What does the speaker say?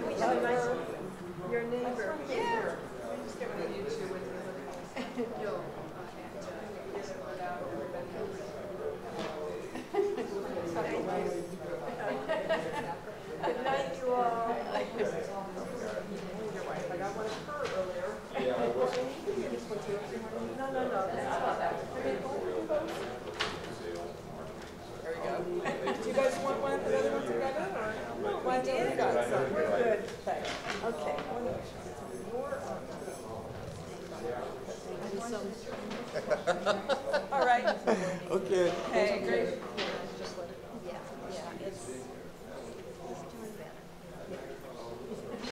Your neighbor. Yeah. Just get rid of you two when you look. You'll, get it let out, everybody else. Good night, you all. Your wife, I got one of her earlier. Yeah, I was. No, that's not that. There we go. Do you guys want one of the other ones together, or? No, I did. We got some. We're good. Okay. All right. Okay. Okay, great. Yeah, it's.